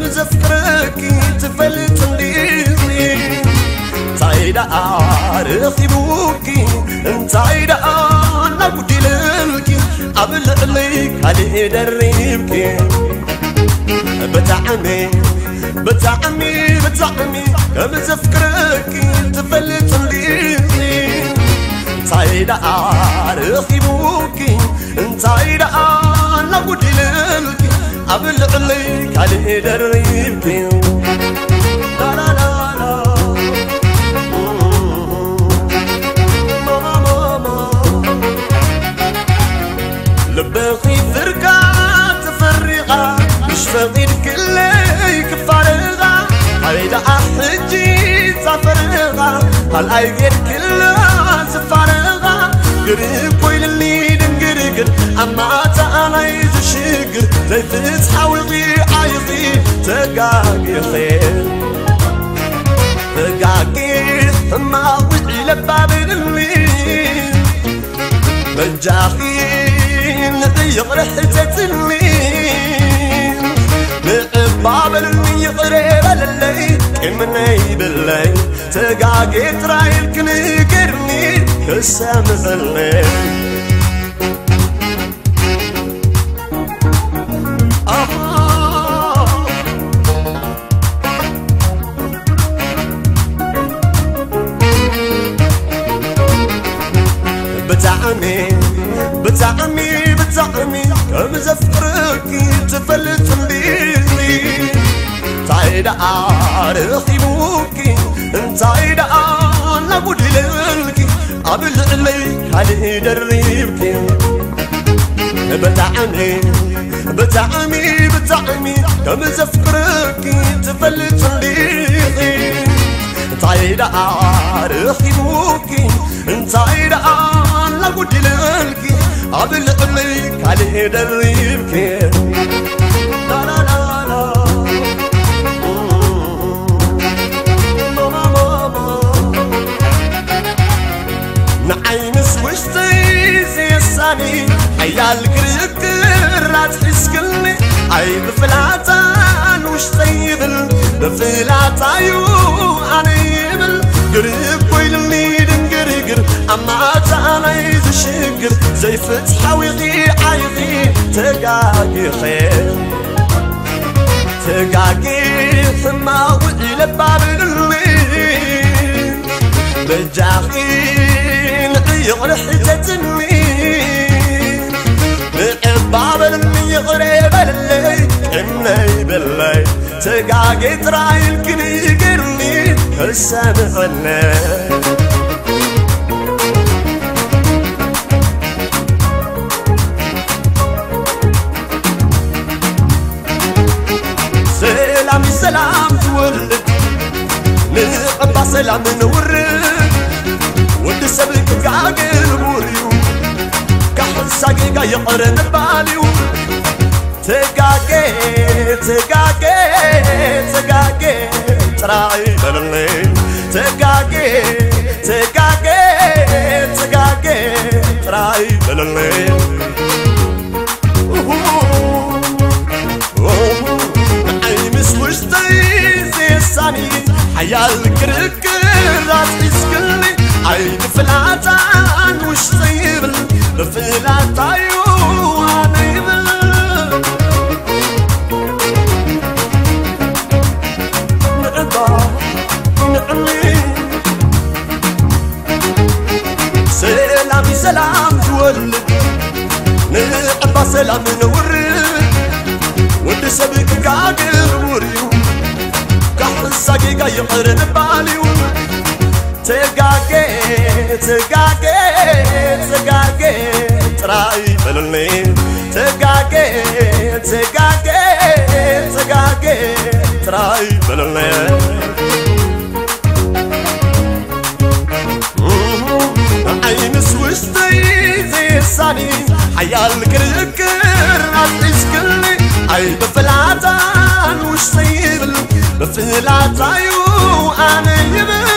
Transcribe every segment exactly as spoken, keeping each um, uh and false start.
زفكرك تفلت ليزي تعيد عارخي بوكي تعيد أنا بدي لك قبل عليك علي دريبك بتعمي بتعمي بتعمي كم زفكرك تفلت ليزي تعيد عارخي بوكي تعيد أنا بدي لك قبل عليك علي دريبك لا لا لا لا لبخي فرقة تفرقة مش فقير كلي كفارغة هيدا أحجي تفرغة هالأيقر كلها تفرغة قريب ويل اللي دنقرقر أما تأنيز الشقر زي فتحة وغيعيقي تقاقي خير تقاقي ما وعي لباب الليل مجاخين يغرح تتلمين لقباب اللي يغرب الليل كمني بالليل تقاقي ترايل كنقرني كسام الليل بتعمي بتعمي بتعمي كم زفرك تفلت ليلي تعيد عارخي بوكي تعيد أنا بدي لك قبل عليك علي دريبك بتعمي بتعمي بتعمي كم زفرك تفلت ليلي تعيد عارخي بوكي تعيد أنا بدي لك قبل عليك علي دريبك لا لا لا لا نعيمس وشتي زي الثاني عيال كريكر راتحس كلني عي بفلاتان وشتي يبل بفلاتايو أنا يبل قريب ويلني دنقرقر أما تأنيز الشقر زي فتحة وغيعيقي تقاقي خير تقاقي ثم وعي لباب الليل بجاخين يغرح تتنمين لقباب اللي يغرب الليل كمني بالليل تقاقي ترايل كنقرني السامع الليل سلامي سلام تولد نقبع سلام نورد ود سبك كاقل بوريو كحل ساقيقا يقرن باليو تقاقي تقاقي تقاقي تراعي بالليل تقاقي تقاقي تقاقي تراعي بالليل عيال كركر راسي سكلي عيد فلاتان وش طيبل بفلاتايو انا يبل نقضى نعمي سلامي سلام تولد نقضى سلام نورد ود سبك كاقل وريو ساقيقا يقرن باليو تقاقي تقاقي تقاقي تراي بالليل تقاقي تقاقي تقاقي تراي بالليل عينس وشتي زي الثاني عيال كركر عطيس كلي عي بفلاتان وش طيبل بفلاتايو أنا يبل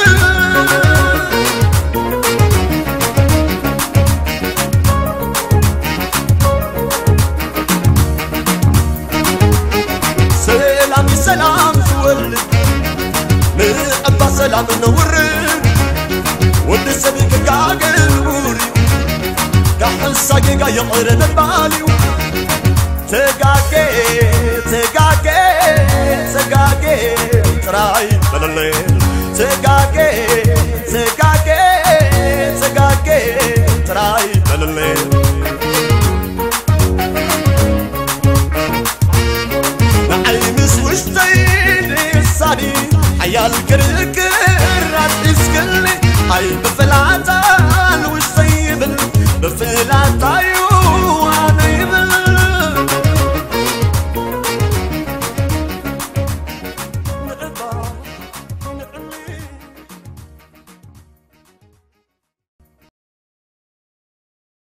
سلامي سلام من ورد ود السبيك كاقل بوري كحساقي قا يقرن بالي تقاقي تقاقي تقاقي تراي من الليل تقاقي تقاقي تقاقي تراي